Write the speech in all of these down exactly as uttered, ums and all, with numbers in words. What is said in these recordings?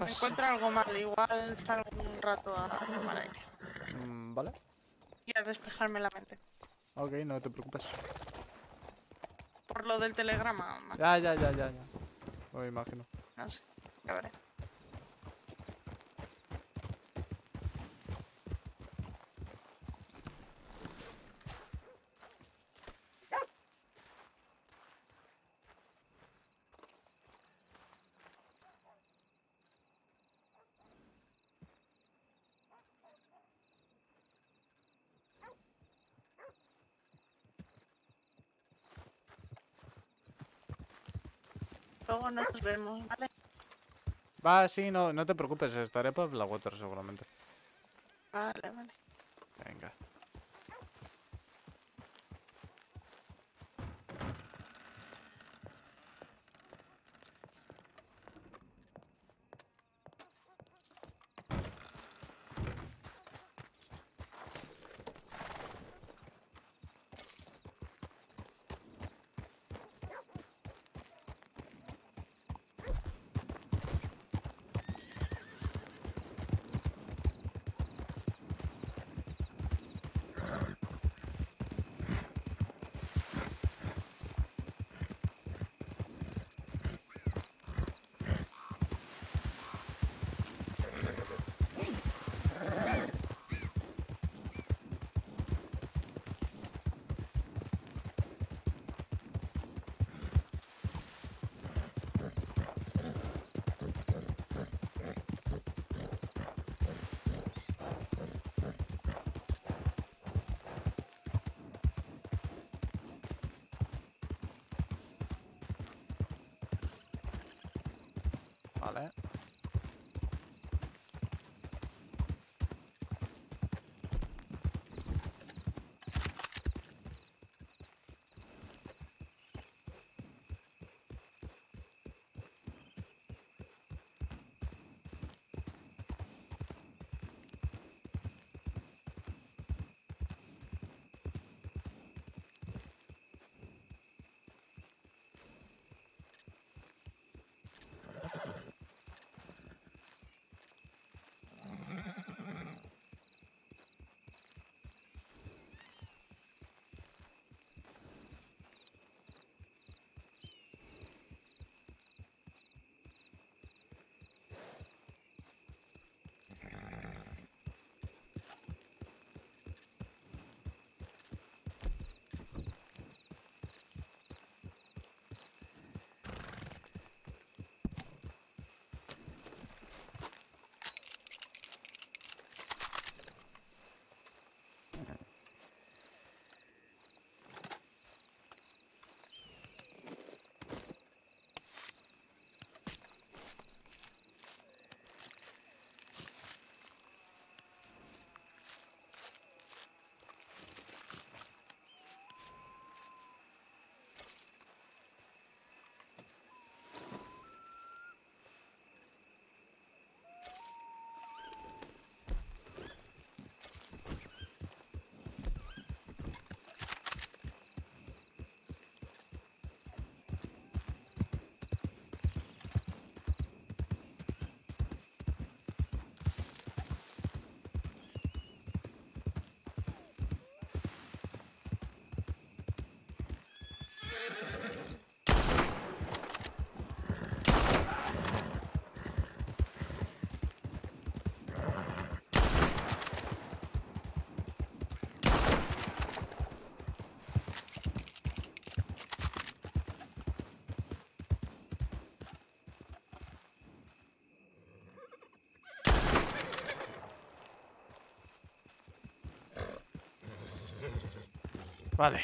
Me encuentro algo mal, igual salgo un rato a tomar aire. Mm, vale. Y a despejarme la mente. Ok, no te preocupes. Por lo del telegrama, ma- Ya, ya, ya, ya, ya. Me imagino. no sé, ya veré. Luego nos vemos, ¿vale? Va, sí, no, no te preocupes. Estaré por la water seguramente. Vale, vale. Venga. Vale. Vale.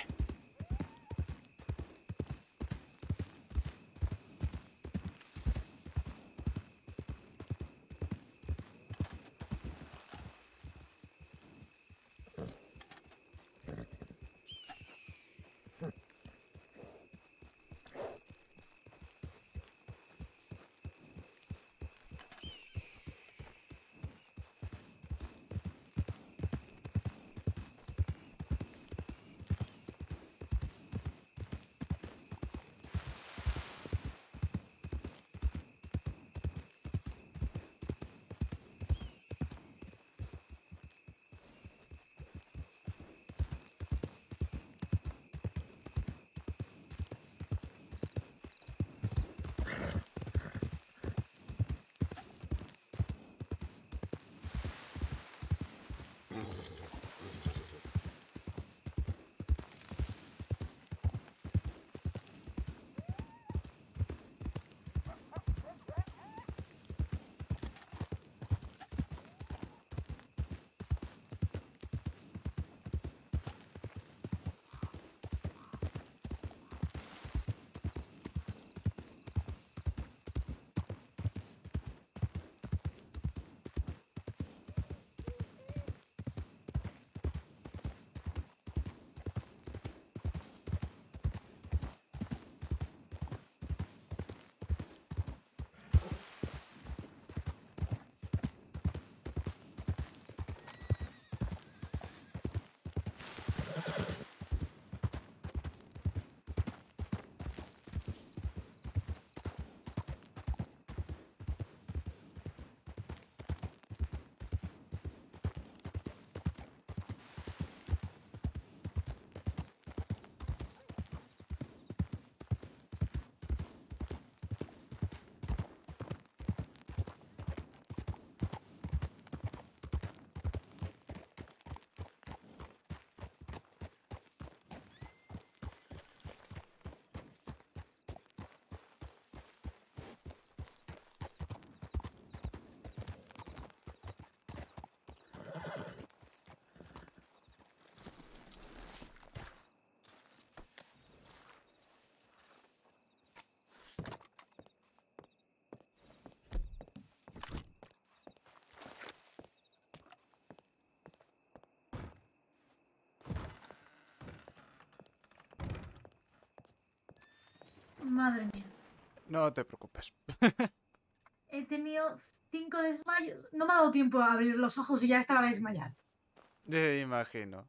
Madre mía. No te preocupes. He tenido cinco desmayos. No me ha dado tiempo a abrir los ojos y ya estaba desmayada. Te imagino.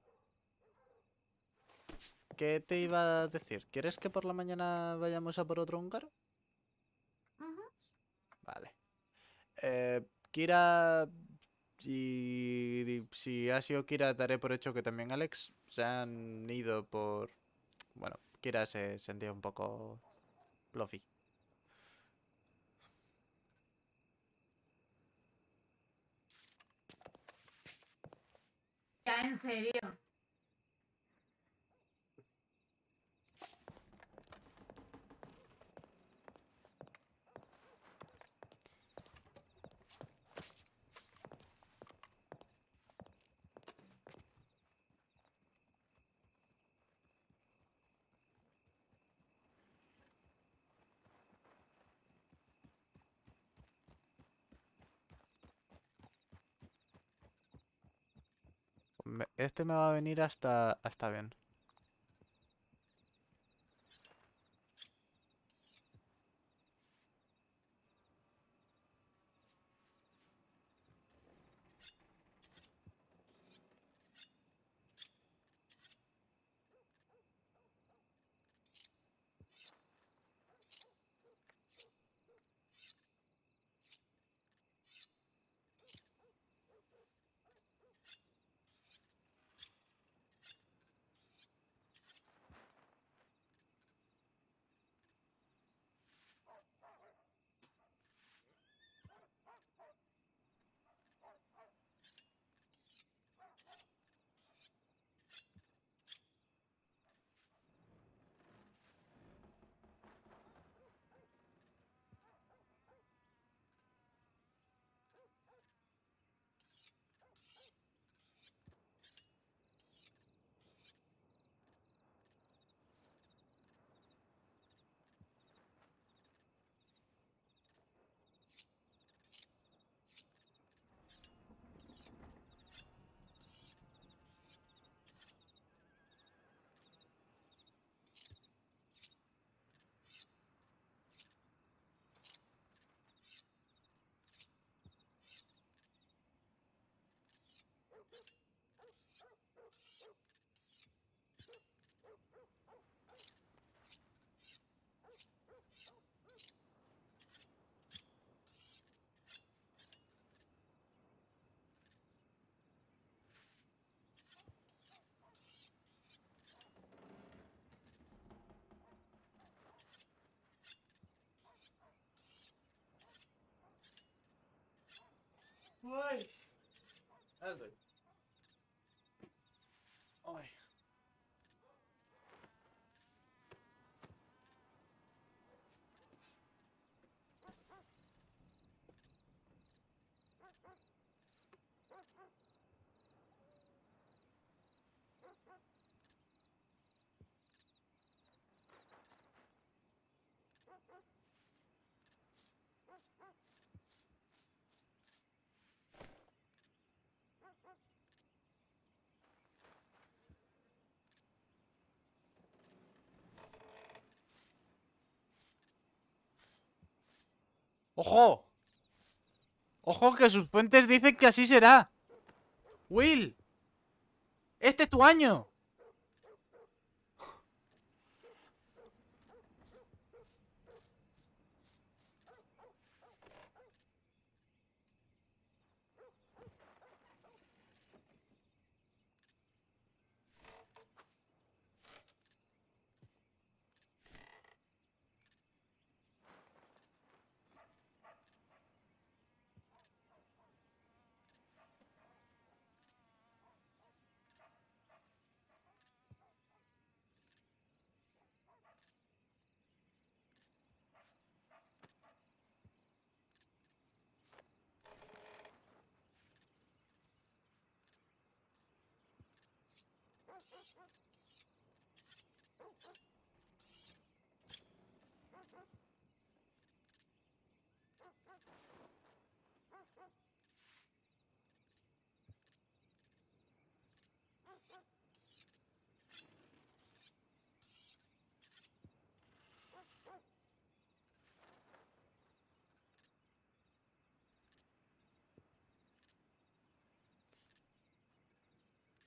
¿Qué te iba a decir? ¿Quieres que por la mañana vayamos a por otro húngaro? Ujú. Vale. Eh, Kira... Y si ha sido Kira, daré por hecho que también Alex se han ido por... Bueno, Kira se sentía un poco fluffy. Ya, en serio. Me- Este me va a venir hasta, hasta bien. Ay. Ay. ¡Ojo! ¡Ojo que sus fuentes dicen que así será! ¡Will! ¡Este es tu año!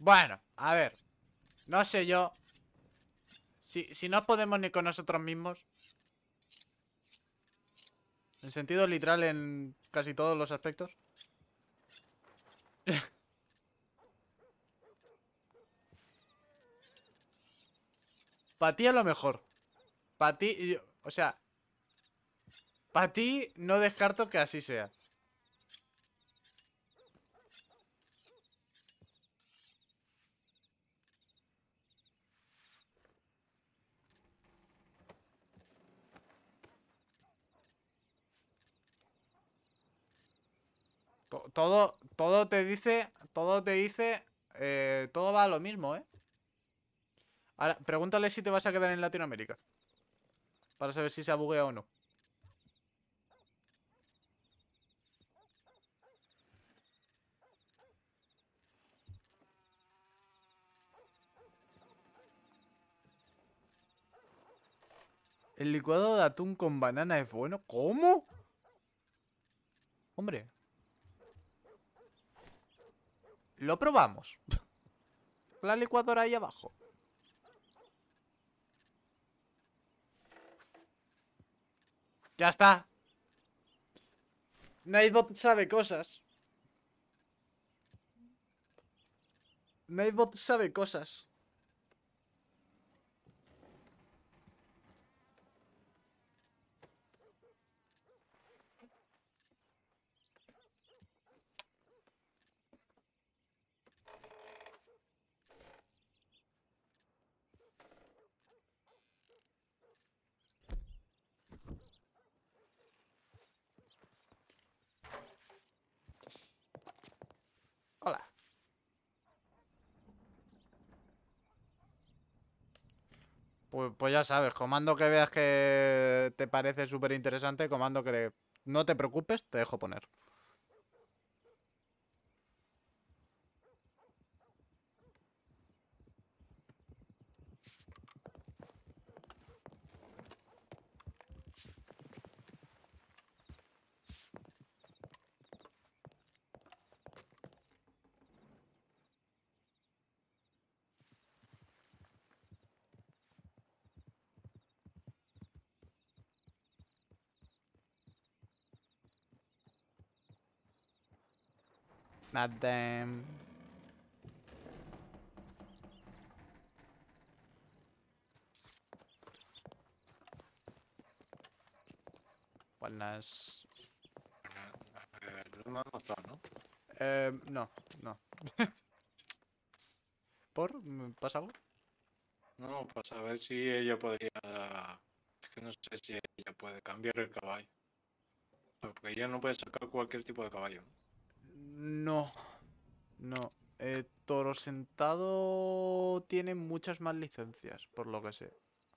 Bueno, a ver. No sé yo. Si, si no podemos ni con nosotros mismos. En sentido literal en casi todos los aspectos. Para ti a lo mejor. Para ti, o sea, para ti no descarto que así sea. To- Todo, todo te dice, todo te dice, eh, todo va a lo mismo, ¿eh? Ahora, pregúntale si te vas a quedar en Latinoamérica. Para saber si se ha bugueado o no. El licuado de atún con banana es bueno. ¿Cómo? Hombre. Lo probamos. La licuadora ahí abajo. Ya está. Nightbot sabe cosas. Nightbot sabe cosas. Hola. Pues, pues ya sabes, comando que veas que te parece súper interesante, comando que no te preocupes, te dejo poner. Nada. Buenas. Eh, Luna no está, ¿no? Eh, no, no. ¿Por? ¿Me pasa algo? No, para saber si ella podría... Es que no sé si ella puede cambiar el caballo. Porque ella no puede sacar cualquier tipo de caballo, ¿no? No, no. Eh, Toro Sentado tiene muchas más licencias, por lo que sé.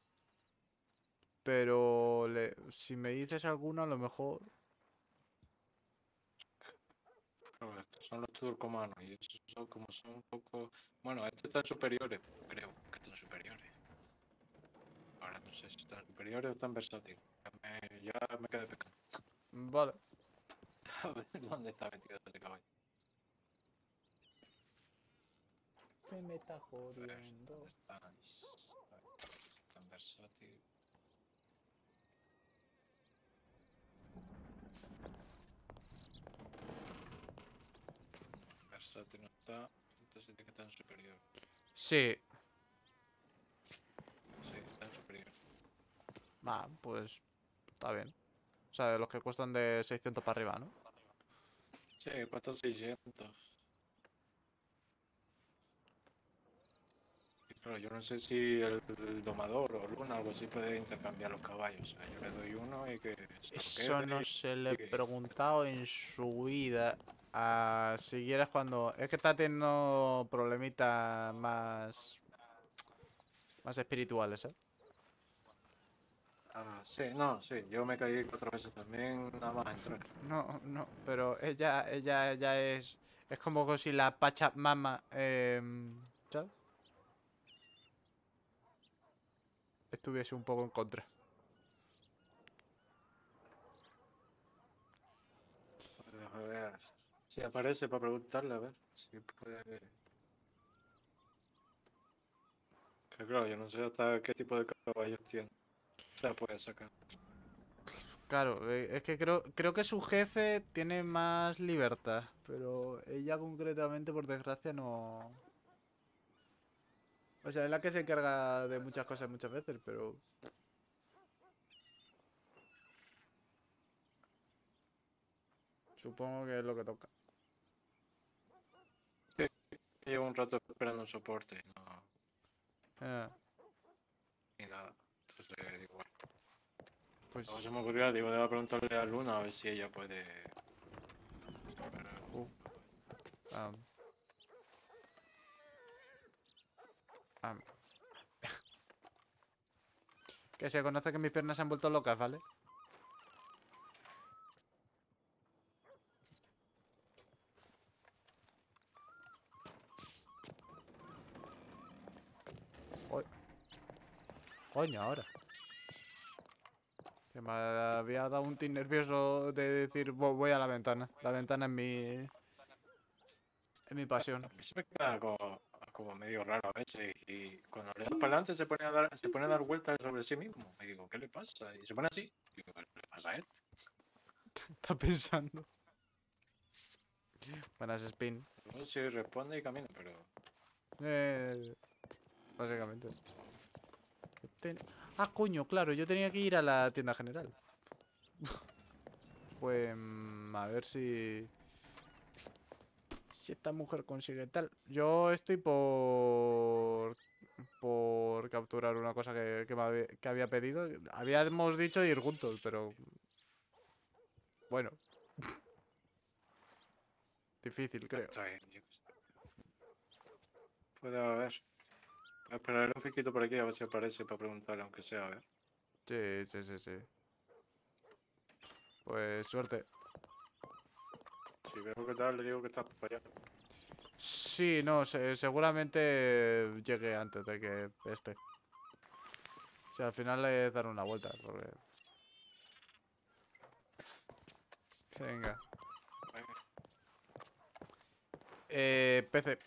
Pero le- si me dices alguna, a lo mejor... Pero estos son los turcomanos y esos son como son un poco... Bueno, estos están superiores, creo que están superiores. Ahora no sé si están superiores o están versátiles. Ya me, ya me quedé pescando. Vale. A ver dónde está metido ese caballo. Se me está A ver, jodiendo. ¿dónde están? A ver, si están versátiles. Versátil no está, entonces tiene que estar en superior. Sí. Sí, está en superior. Ah, pues está bien. O sea, de los que cuestan de seiscientos para arriba, ¿no? Sí, cuesta seiscientos. Y claro, yo no sé si el, el domador o Luna o algo así puede intercambiar los caballos. O sea, yo le doy uno y que se lo Eso quede no y, se le he y que... preguntado en su vida. Ah, si quieres cuando... Es que está teniendo problemitas más... Más espirituales, ¿eh? Ah, sí, no, sí, yo me caí cuatro veces también, nada más entrar. No, no, pero ella, ella, ella es... Es como si la Pachamama, eh, ¿sabes? Estuviese un poco en contra. A ver, si aparece para preguntarle, a ver si puede... Que claro, yo no sé hasta qué tipo de caballos tiene. O sea, puede sacar. Claro, eh, es que creo, creo que su jefe tiene más libertad, pero ella concretamente, por desgracia, no... O sea, es la que se encarga de muchas cosas muchas veces, pero... Supongo que es lo que toca. Llevo un rato esperando soporte y no, Eh, y nada. Entonces, digo, bueno. pues... Luego se me ocurrió, digo, debo preguntarle a Luna a ver si ella puede. uh, am, am. Que se conoce que mis piernas se han vuelto locas, ¿vale? Uy. Coño, ahora. Que me había dado un tic nervioso de decir "Vo- voy a la ventana. La ventana es mi... Es mi pasión. A mí se me queda como, como medio raro a veces y cuando le das para adelante se pone a dar, se pone a dar vueltas sobre sí mismo. Y digo, ¿qué le pasa? Y se pone así. Digo, ¿qué le pasa a él? Está pensando. Buenas, Spin. No sé si responde y camina, pero. Eh, básicamente. Ten- Ah, coño, claro, yo tenía que ir a la tienda general. Pues mm, a ver si... Si esta mujer consigue tal. Yo estoy por... Por capturar una cosa que, que, me había, que había pedido. Habíamos dicho ir juntos, pero... Bueno. Difícil, creo. Está bien, yo qué sé. Puede haber. Voy a esperar un fiquito por aquí a ver si aparece para preguntarle, aunque sea, a ver. Sí, sí, sí, sí. Pues suerte. Si veo que tal, le digo que está para allá. Sí, no, se- seguramente llegue antes de que esté. O sea, al final le daré una vuelta, porque... Venga. Venga. Eh, P C.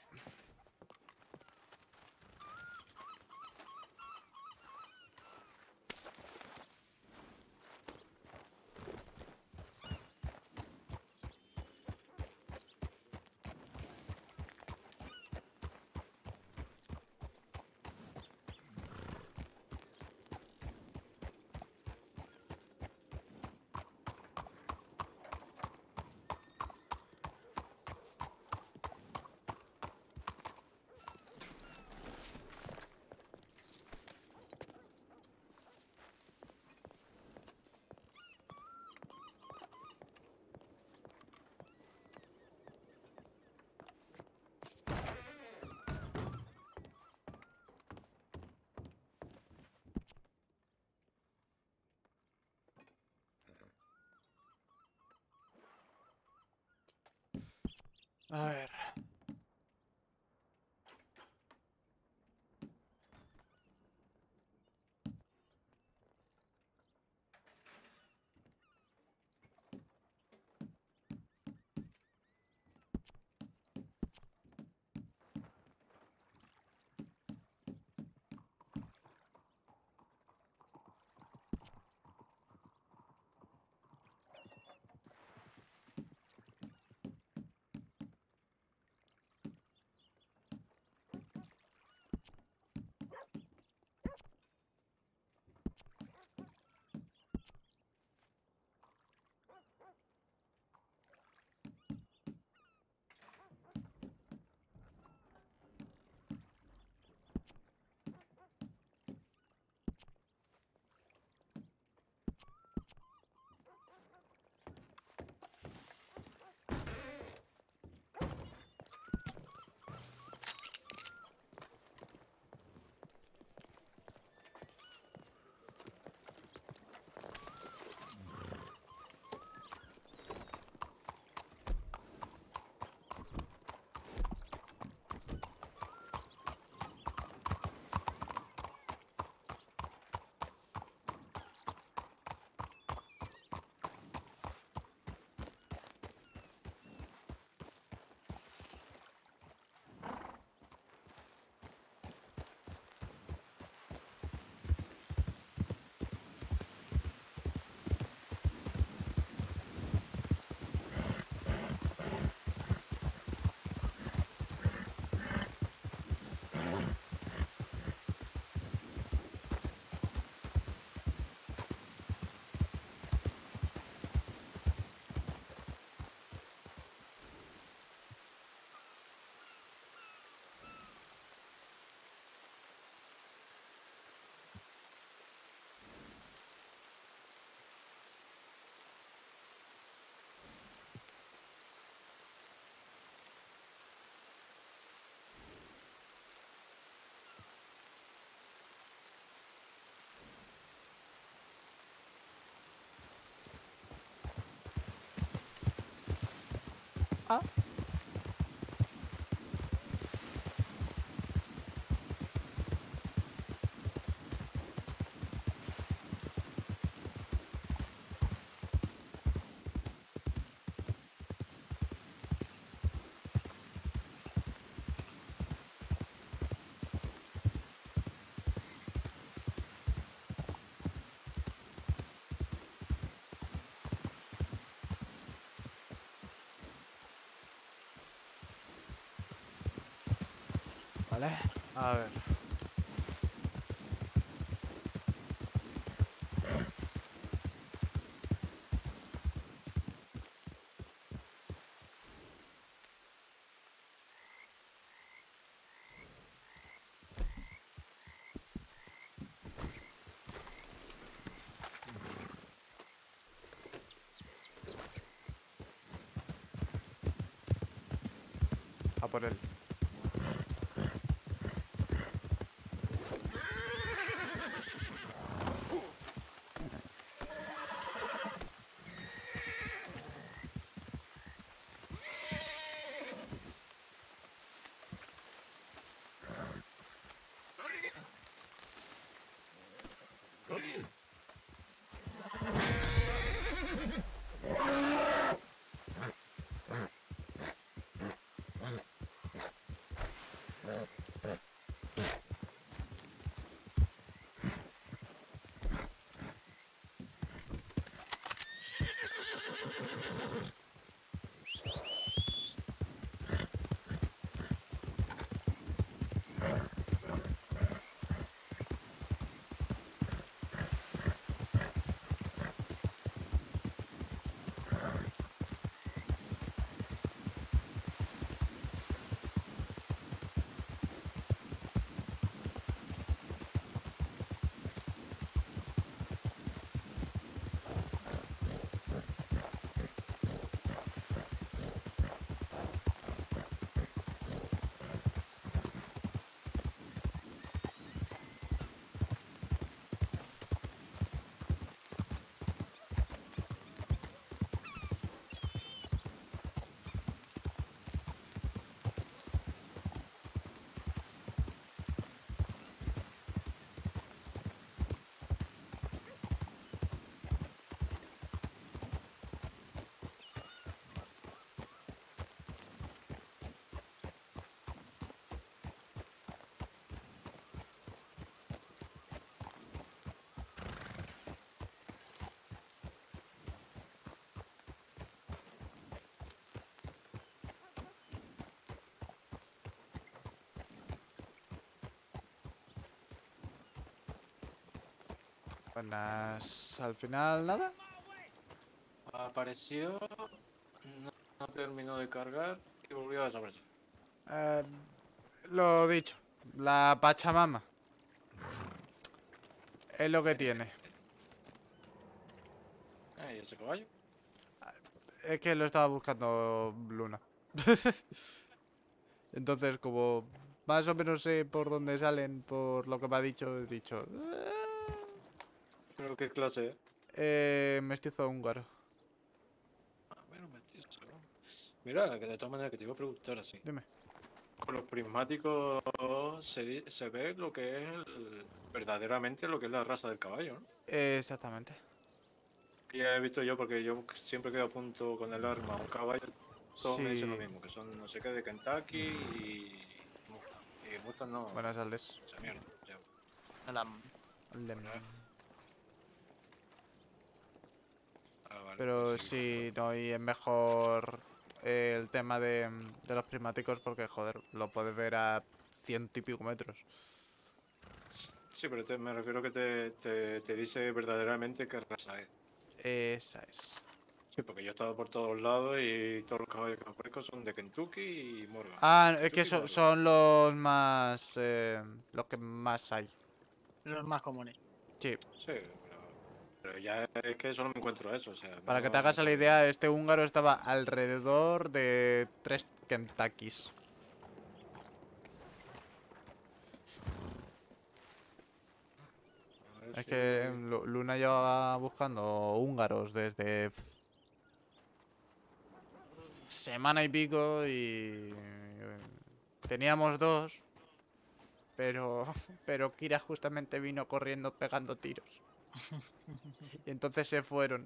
A ver. Vale, a ver. A por él. Buenas. Al final, nada. Apareció, no, no terminó de cargar y volvió a desaparecer. Eh, lo dicho. La Pachamama. Es lo que tiene. Ah, ¿y ese caballo? Es que lo estaba buscando Luna. Entonces, como más o menos sé por dónde salen, por lo que me ha dicho, he dicho... ¿Pero qué clase es? Eh, mestizo húngaro. Ah, bueno, mestizo. Mira, que de todas maneras que te iba a preguntar así. Dime. Con los prismáticos se, di- se ve lo que es el- verdaderamente lo que es la raza del caballo, ¿no? Eh, exactamente. Que ya he visto yo porque yo siempre que apunto con el arma a un caballo, todos me dicen lo Sí. mismo, que son no sé qué de Kentucky y Mustang. Y Mustang no, Buenas tardes. esa mierda. Ya. La- Lem. Ah, vale, Pero pues sí, no, y es mejor eh, el tema de, de los prismáticos porque, joder, lo puedes ver a ciento y pico metros. Sí, pero te- me refiero que te, te, te dice verdaderamente qué raza es. Esa es. Sí, porque yo he estado por todos lados y todos los caballos que me aparezco son de Kentucky y Morgan. Ah, es Kentucky que y so- Morgan. son los más... eh, los que más hay. Los más comunes. Sí, Sí, pero, pero ya es que solo me encuentro eso, o sea... para que no- te hagas no la tengo- idea, este húngaro estaba alrededor de tres Kentuckys. a ver Es si- que Lu- Luna llevaba buscando húngaros desde pf, semana y pico y eh, teníamos dos, pero pero Kira justamente vino corriendo pegando tiros. Y entonces se fueron.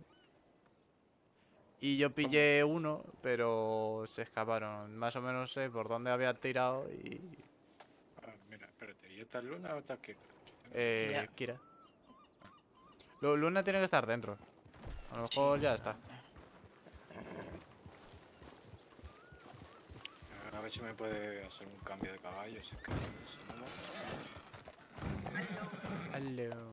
Y yo pillé uno, pero se escaparon. Más o menos sé por dónde había tirado y Ah, mira, espérate, ¿y esta luna o esta aquí? eh, Ya. Kira. Lu- Luna tiene que estar dentro. A lo mejor ya está. A ver ver si me puede hacer un cambio de caballo. Si es que si no, no. Hello.